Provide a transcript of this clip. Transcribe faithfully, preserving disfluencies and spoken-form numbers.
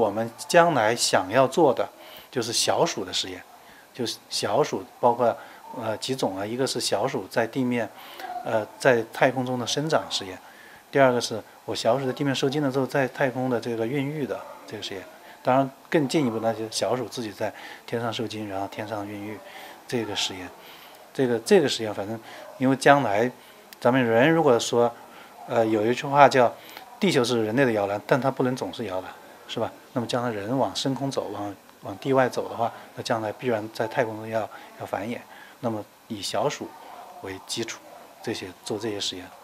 我们将来想要做的，就是小鼠的实验，就是小鼠包括呃几种啊，一个是小鼠在地面，呃在太空中的生长实验，第二个是我小鼠在地面受精了之后在太空的这个孕育的这个实验，当然更进一步那些小鼠自己在天上受精，然后天上孕育这个实验，这个这个实验反正因为将来咱们人如果说呃有一句话叫地球是人类的摇篮，但它不能总是摇篮，是吧？那么将来人往深空走，往往地外走的话，那将来必然在太空中要要繁衍。那么以小鼠为基础，这些做这些实验。